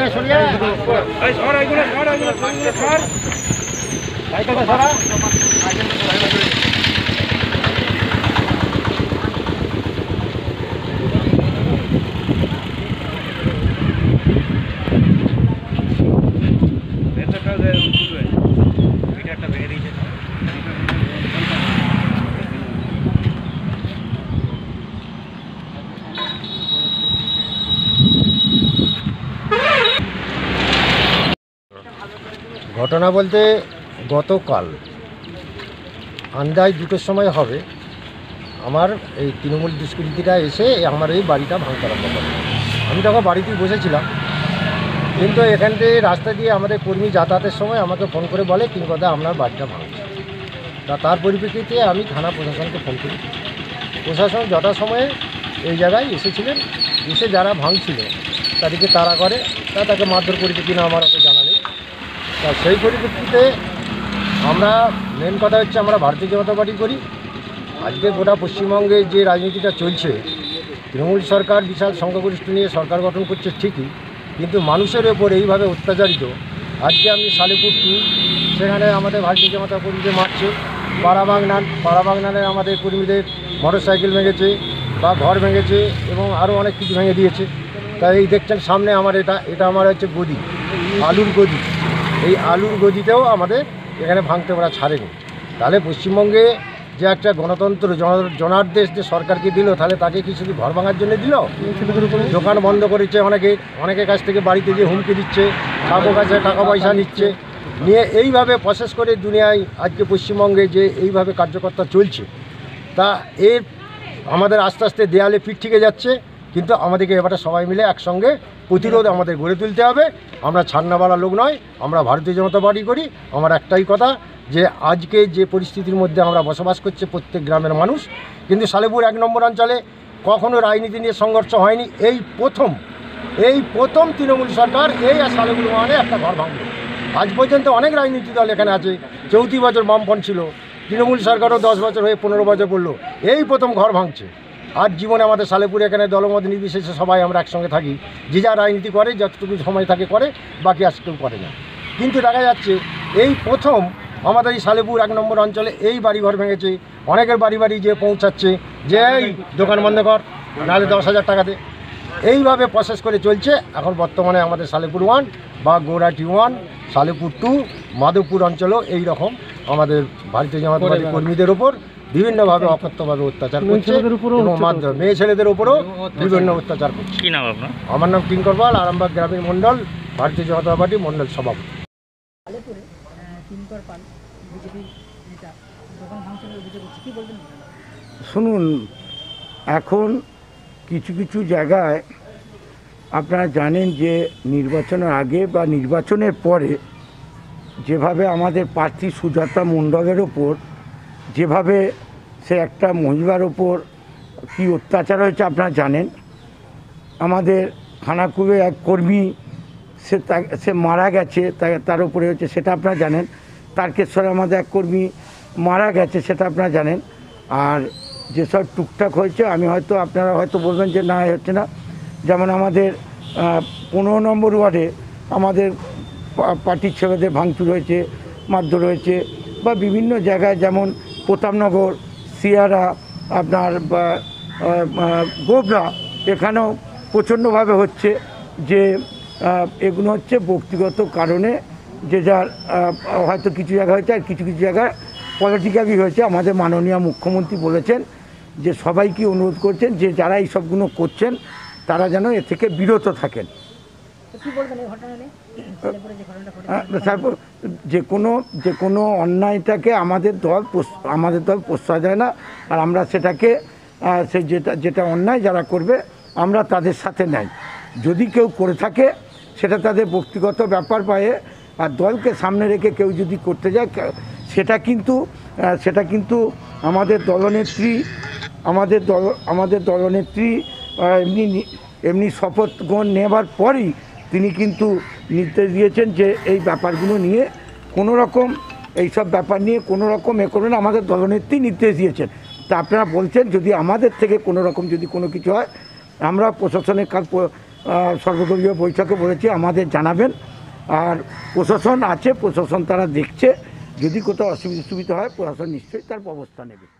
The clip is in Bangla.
ঘটনা বলতে গতকাল আন্দাজ 2টোর সময় হবে, আমার এই তৃণমূল দুষ্কৃতীরা এসে আমার এই বাড়িটা ভাঙতে আরম্ভ করে। আমি তখন বাড়িতেই বসেছিলাম, কিন্তু এখান থেকে রাস্তা দিয়ে আমাদের কর্মী যাতায়াতের সময় আমাকে ফোন করে বলে কিংকদা আপনার বাড়িটা ভাঙছে। তার পরিপ্রেক্ষিতে আমি থানা প্রশাসনকে ফোন করি। প্রশাসন যথাসময়ে এই জায়গায় এসেছিলেন, এসে যারা ভাঙছিল তাদেরকে তাড়া করে, তাকে মারধর করেছে কিনা আমার অত জানা নেই। তা সেই পরিপ্রেক্ষিতে আমরা মেন কথা হচ্ছে আমরা ভারতীয় জনতা পার্টি করি। আজকে গোটা পশ্চিমবঙ্গে যে রাজনীতিটা চলছে, তৃণমূল সরকার বিশাল সংখ্যাগরিষ্ঠ নিয়ে সরকার গঠন করছে ঠিকই, কিন্তু মানুষের ওপর এইভাবে অত্যাচারিত। আজকে আমি সালেপুর 2 সেখানে আমাদের ভারতীয় জনতা কর্মীদের মারছে, পাড়াবাগনানের আমাদের কর্মীদের মোটরসাইকেল ভেঙেছে বা ঘর ভেঙেছে এবং আরও অনেক কিছু ভেঙে দিয়েছে। তাই এই দেখছেন সামনে আমার এটা আমার হচ্ছে গদি, আলুর গদি। এই আলুর গদিতেও আমাদের এখানে ভাঙতে ওরা ছাড়েনি। তাহলে পশ্চিমবঙ্গে যে একটা গণতন্ত্র জনার্দেশ যে সরকারকে দিল, তাহলে তাকে কি শুধু ঘর ভাঙার জন্য দিল? দোকান বন্ধ করেছে, অনেকের কাছ থেকে বাড়িতে গিয়ে হুমকি দিচ্ছে, কারো কাছে টাকা পয়সা নিচ্ছে, নিয়ে এইভাবে প্রসেস করে দুনিয়ায় আজকে পশ্চিমবঙ্গে যে এইভাবে কার্যকর্তা চলছে, তা এর আমাদের আস্তে আস্তে দেয়ালে পিঠ থেকে যাচ্ছে। কিন্তু আমাদেরকে এবারে সবাই মিলে একসঙ্গে প্রতিরোধ আমাদের গড়ে তুলতে হবে। আমরা ছাড়নাওয়ালা লোক নয়, আমরা ভারতীয় জনতা পার্টি করি। আমার একটাই কথা, যে আজকে যে পরিস্থিতির মধ্যে আমরা বসবাস করছি প্রত্যেক গ্রামের মানুষ, কিন্তু সালেপুর 1 নম্বর অঞ্চলে কখনো রাজনীতি নিয়ে সংঘর্ষ হয়নি। এই প্রথম তৃণমূল সরকার এই সালেপুর মানে একটা ঘর ভাঙল। আজ পর্যন্ত অনেক রাজনীতি দল এখানে আছে, 34 বছর বামফ্রন্ট ছিল, তৃণমূল সরকারও 10 বছর হয়ে 15 বছর পড়লো, এই প্রথম ঘর ভাঙছে। আজ জীবনে আমাদের সালেপুরে এখানে দলমত নির্বিশেষে সবাই আমরা একসঙ্গে থাকি, যে যা রাজনীতি করে যতটুকু সময় থাকে করে, বাকি আজ কেউ করে না। কিন্তু দেখা যাচ্ছে এই প্রথম আমাদের এই সালেপুর 1 নম্বর অঞ্চলে এই বাড়িঘর ভেঙেছে, অনেকের বাড়ি বাড়ি যে পৌঁছাচ্ছে যে এই দোকান বন্ধ কর, নাহলে 10,000 টাকা দে। এইভাবে প্রসেস করে চলছে। এখন বর্তমানে আমাদের সালেপুর 1 বা গৌরাটি 1, সালেপুর 2, মাধবপুর অঞ্চলেও এই রকম আমাদের ভারতীয় জনতা পার্টি কর্মীদের ওপর বিভিন্নভাবে অকথ্যভাবে অত্যাচার করছে এবং মেয়ে ছেলেদের উপরও বিভিন্ন অত্যাচার করছে। কি নাম আপনার? আমার নাম কিঙ্কর পাল, আরামবাগ গ্রামীণ মণ্ডল ভারতীয় জনতা পার্টি মণ্ডল সভাপতি। শুনুন, এখন কিছু কিছু জায়গায় আপনারা জানেন যে নির্বাচনের আগে বা নির্বাচনের পরে যেভাবে আমাদের প্রার্থী সুজাতা মণ্ডলের ওপর যেভাবে সে একটা মহিলার ওপর কী অত্যাচার হয়েছে আপনারা জানেন। আমাদের খানাকুবে এক কর্মী সে মারা গেছে, তার উপরে হচ্ছে সেটা আপনারা জানেন। তারকেশ্বরে আমাদের এক কর্মী মারা গেছে, সেটা আপনারা জানেন। আর যেসব টুকটাক হয়েছে আপনারা হয়তো বলবেন যে না হচ্ছে না, যেমন আমাদের 15 নম্বর ওয়ার্ডে আমাদের পার্টির ছেলেদের ভাঙচুর হয়েছে, মারধর হয়েছে, বা বিভিন্ন জায়গায় যেমন প্রতাপনগর, সিয়ারা, আপনার গোবরা, এখানেও প্রচণ্ডভাবে হচ্ছে। যে এগুলো হচ্ছে ব্যক্তিগত কারণে, যে যার হয়তো কিছু জায়গায় হয়েছে, আর কিছু কিছু জায়গায় পলিটিক্যালি হয়েছে। আমাদের মাননীয় মুখ্যমন্ত্রী বলেছেন যে সবাইকে অনুরোধ করছেন যে যারা এই সবগুলো করছেন তারা যেন এ থেকে বিরত থাকেন। যে কোনো অন্যায়টাকে আমাদের দল প্রশ্রয় দেয় না। আর আমরা সেটাকে যেটা অন্যায় যারা করবে আমরা তাদের সাথে নেই। যদি কেউ করে থাকে সেটা তাদের ব্যক্তিগত ব্যাপার পায়ে, আর দলকে সামনে রেখে কেউ যদি করতে যায় সেটা কিন্তু আমাদের দলনেত্রী এমনি শপথ গ্রহণ নেবার পরই তিনি কিন্তু নির্দেশ দিয়েছেন যে এই ব্যাপারগুলো নিয়ে কোনো রকম এইসব ব্যাপার নিয়ে কোনো রকম করবেন, আমাদের দলনেত্রী নির্দেশ দিয়েছেন। তা আপনারা বলছেন যদি আমাদের থেকে কোনো রকম যদি কোনো কিছু হয়, আমরা প্রশাসনের সর্বদলীয় বৈঠকে বলেছি আমাদের জানাবেন। আর প্রশাসন আছে, প্রশাসন তারা দেখছে, যদি কোথাও অসুবিধা হয় প্রশাসন নিশ্চয়ই তার ব্যবস্থা নেবে।